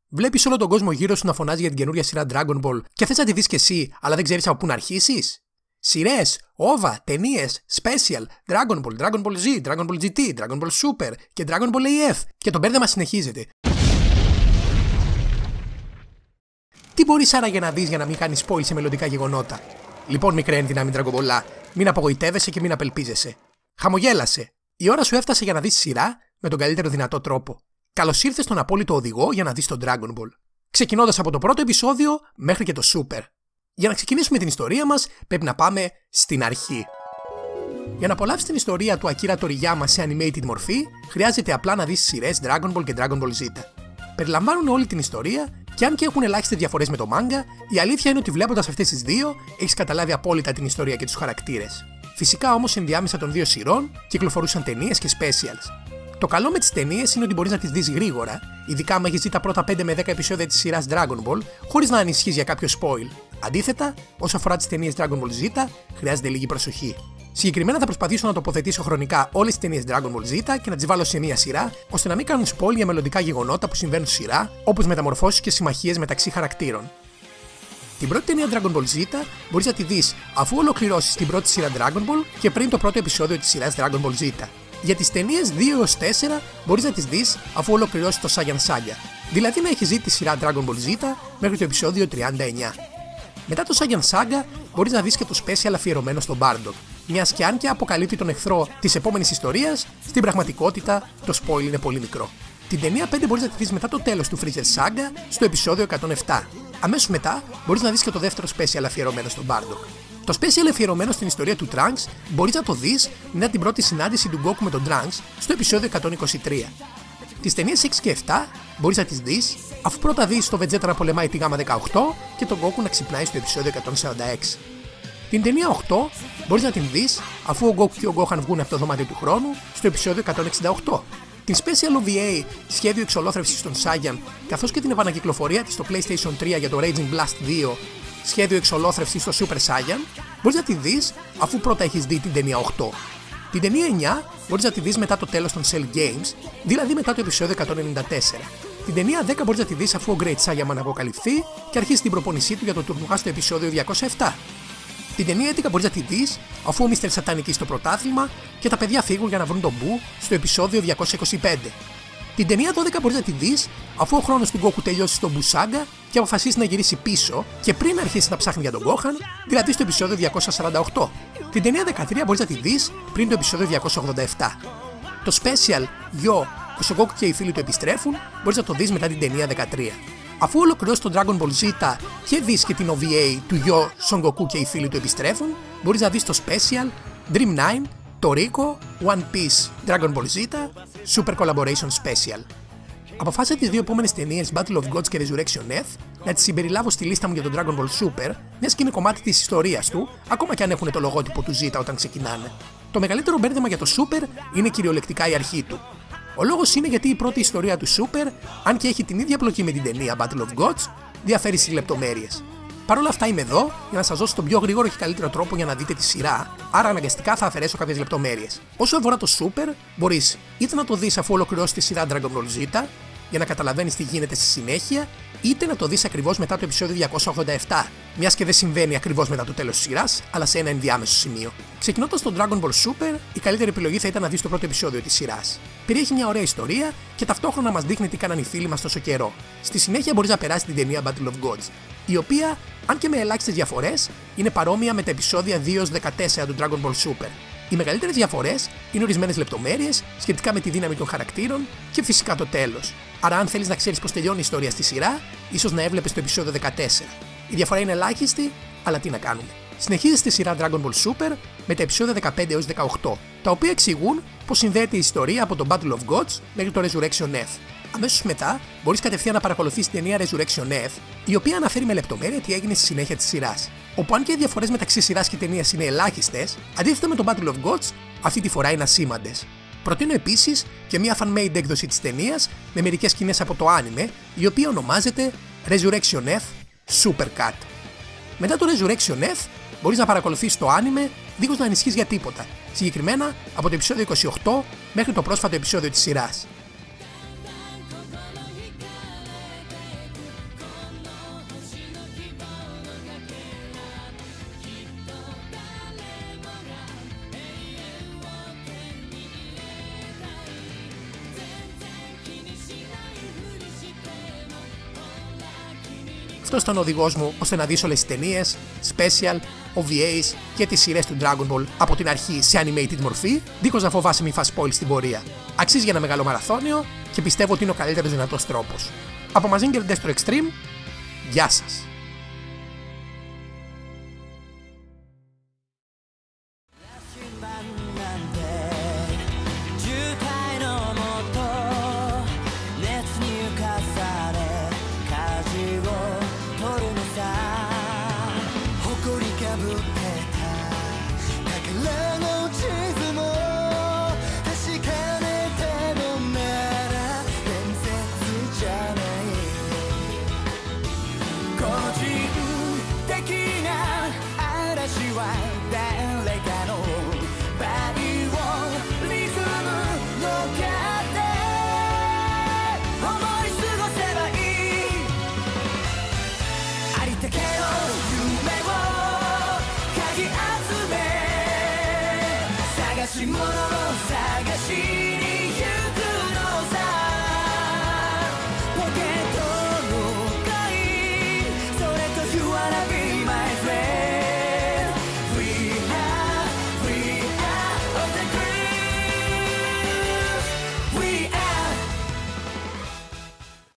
Βλέπεις όλο τον κόσμο γύρω σου να φωνάζει για την καινούργια σειρά Dragon Ball και θες να τη δεις κι εσύ, αλλά δεν ξέρεις από πού να αρχίσεις? Σειρές, OVA, ταινίες, Special, Dragon Ball, Dragon Ball Z, Dragon Ball GT, Dragon Ball Super και Dragon Ball AF και το μπέρδεμα συνεχίζεται. Τι μπορείς άραγε να δεις για να μην κάνεις spoil σε μελλοντικά γεγονότα? Λοιπόν, μικρέ ενδυνάμει Dragon Ball, μην απογοητεύεσαι και μην απελπίζεσαι. Χαμογέλασε. Η ώρα σου έφτασε για να δεις σειρά με τον καλύτερο δυνατό τρόπο. Καλώς ήρθες στον απόλυτο οδηγό για να δεις τον Dragon Ball. Ξεκινώντας από το πρώτο επεισόδιο μέχρι και το Super. Για να ξεκινήσουμε την ιστορία μας, πρέπει να πάμε στην αρχή. Για να απολαύσεις την ιστορία του Akira Toriyama σε animated μορφή, χρειάζεται απλά να δεις σειρές Dragon Ball και Dragon Ball Z. Περιλαμβάνουν όλη την ιστορία και αν και έχουν ελάχιστες διαφορές με το manga, η αλήθεια είναι ότι βλέποντας αυτές τις δύο, έχεις καταλάβει απόλυτα την ιστορία και τους χαρακτήρες. Φυσικά όμως ενδιάμεσα των δύο σειρών κυκλοφορούσαν ταινίες και specials. Το καλό με τις ταινίες είναι ότι μπορείς να τις δεις γρήγορα, ειδικά αν έχεις δει τα πρώτα 5 με 10 επεισόδια της σειράς Dragon Ball, χωρίς να ανησυχείς για κάποιο spoil. Αντίθετα, όσο αφορά τις ταινίες Dragon Ball Z, χρειάζεται λίγη προσοχή. Συγκεκριμένα θα προσπαθήσω να τοποθετήσω χρονικά όλες τις ταινίες Dragon Ball Z και να τις βάλω σε μία σειρά, ώστε να μην κάνουν spoil για μελλοντικά γεγονότα που συμβαίνουν στη σειρά, όπως μεταμορφώσεις και συμμαχίες μεταξύ χαρακτήρων. Την πρώτη ταινία Dragon Ball Z μπορείς να τη δεις αφού ολοκληρώσεις την πρώτη σειρά Dragon Ball και πριν το πρώτο επεισόδιο της σειράς Dragon Ball Z. Για τις ταινίες 2 έως 4 μπορείς να τις δεις αφού ολοκληρώσεις το Saiyan Saga, δηλαδή να έχεις δει τη σειρά Dragon Ball Z μέχρι το επεισόδιο 39. Μετά το Saiyan Saga μπορείς να δεις και το special αφιερωμένο στον Bardock, μιας και αν και αποκαλύπτει τον εχθρό της επόμενης ιστορίας, στην πραγματικότητα το spoil είναι πολύ μικρό. Την ταινία 5 μπορείς να τη δεις μετά το τέλος του Freezer Saga στο επεισόδιο 107. Αμέσως μετά μπορείς να δεις και το δεύτερο special αφιερωμένο στον Bardock. Το special αφιερωμένο στην ιστορία του Trunks μπορείς να το δεις μετά την πρώτη συνάντηση του Goku με τον Trunks στο επεισόδιο 123. Τις ταινίες 6 και 7 μπορείς να τις δεις αφού πρώτα δεις το Vegeta να πολεμάει τη Γάμα 18 και τον Goku να ξυπνάει στο επεισόδιο 146. Την ταινία 8 μπορείς να την δεις αφού ο Goku και ο Gohan βγουν από το δωμάτιο του χρόνου στο επεισόδιο 168. Την Special OVA σχέδιο εξολόθρευσης των Saiyan καθώς και την επανακυκλοφορία της στο PlayStation 3 για το Raging Blast 2 σχέδιο εξολόθρευσης στο Super Saiyan μπορείς να τη δεις αφού πρώτα έχεις δει την ταινία 8. Την ταινία 9 μπορείς να τη δεις μετά το τέλος των Cell Games, δηλαδή μετά το επεισόδιο 194. Την ταινία 10 μπορείς να τη δεις αφού ο Great Saiyaman αποκαλυφθεί και αρχίσει την προπόνησή του για το τουρνουά στο επεισόδιο 207. Την ταινία 11 μπορείς να τη δεις αφού ο Mr. Satan νικήσει στο πρωτάθλημα και τα παιδιά φύγουν για να βρουν τον Buu στο επεισόδιο 225. Την ταινία 12 μπορείς να τη δεις αφού ο χρόνος του Goku τελειώσει στο Buu Saga και αποφασίσει να γυρίσει πίσω και πριν αρχίσει να ψάχνει για τον Gohan, δηλαδή στο επεισόδιο 248. Την ταινία 13 μπορείς να τη δεις πριν το επεισόδιο 287. Το special Yo, ο Son Goku και οι φίλοι του επιστρέφουν, μπορείς να το δεις μετά την ταινία 13. Αφού ολοκληρώσεις τον Dragon Ball Z και δεις και την OVA του Yo, Son Goku και οι φίλοι του επιστρέφουν, μπορείς να δεις το special Dream 9, το Rico, One Piece, Dragon Ball Z, Super Collaboration Special. Αποφάσισα τις δύο επόμενες ταινίες Battle of Gods και Resurrection F να τις συμπεριλάβω στη λίστα μου για τον Dragon Ball Super, μιας και είναι κομμάτι της ιστορίας του, ακόμα και αν έχουν το λογότυπο του Z όταν ξεκινάνε. Το μεγαλύτερο μπέρδεμα για το Super είναι κυριολεκτικά η αρχή του. Ο λόγος είναι γιατί η πρώτη ιστορία του Super, αν και έχει την ίδια πλοκή με την ταινία Battle of Gods, διαφέρει στις λεπτομέρειες. Παρ' όλα αυτά είμαι εδώ για να σας δώσω τον πιο γρήγορο και καλύτερο τρόπο για να δείτε τη σειρά, άρα αναγκαστικά θα αφαιρέσω κάποιες λεπτομέρειες. Όσο αφορά το Super, μπορείς είτε να το δεις αφού ολοκληρώσεις τη σειρά Dragon Ball Z, για να καταλαβαίνεις τι γίνεται στη συνέχεια, είτε να το δεις ακριβώς μετά το επεισόδιο 287, μιας και δεν συμβαίνει ακριβώς μετά το τέλος της σειράς, αλλά σε ένα ενδιάμεσο σημείο. Ξεκινώντας τον Dragon Ball Super, η καλύτερη επιλογή θα ήταν να δεις το πρώτο επεισόδιο της σειράς. Περιέχει μια ωραία ιστορία και ταυτόχρονα μας δείχνει τι κάνανε οι φίλοι μας τόσο καιρό. Στη συνέχεια μπορείς να περάσεις την ταινία Battle of Gods, η οποία, αν και με ελάχιστες διαφορές, είναι παρόμοια με τα επεισόδια 2 έως 14 του Dragon Ball Super. Οι μεγαλύτερες διαφορές είναι ορισμένες λεπτομέρειες σχετικά με τη δύναμη των χαρακτήρων και φυσικά το τέλος. Άρα, αν θέλεις να ξέρεις πώς τελειώνει η ιστορία στη σειρά, ίσως να έβλεπες το επεισόδιο 14. Η διαφορά είναι ελάχιστη, αλλά τι να κάνουμε. Συνεχίζεται στη σειρά Dragon Ball Super με τα επεισόδια 15 έως 18, τα οποία εξηγούν πώς συνδέεται η ιστορία από το Battle of Gods μέχρι το Resurrection F. Αμέσως μετά μπορείς κατευθείαν να παρακολουθείς την ταινία Resurrection F, η οποία αναφέρει με λεπτομέρεια τι έγινε στη συνέχεια της σειράς. Όπου αν και οι διαφορές μεταξύ σειράς και ταινίας είναι ελάχιστες, αντίθετα με το Battle of Gods, αυτή τη φορά είναι ασήμαντες. Προτείνω επίσης και μια fan-made έκδοση της ταινίας με μερικές σκηνές από το άνιμε, η οποία ονομάζεται Resurrection F Super Cut. Μετά το Resurrection F μπορείς να παρακολουθείς το άνιμε δίχως να ανησυχείς για τίποτα, συγκεκριμένα από το επεισόδιο 28 μέχρι το πρόσφατο επεισόδιο της σειράς. αυτός ήταν ο οδηγός μου ώστε να δεις όλες τις ταινίες, special, OVAs και τις σειρές του Dragon Ball από την αρχή σε animated μορφή, δίχως να φοβάσαι μη φας spoil στην πορεία. Αξίζει για ένα μεγάλο μαραθώνιο και πιστεύω ότι είναι ο καλύτερος δυνατός τρόπος. Από Mazinger Destro Extreme, γεια σας!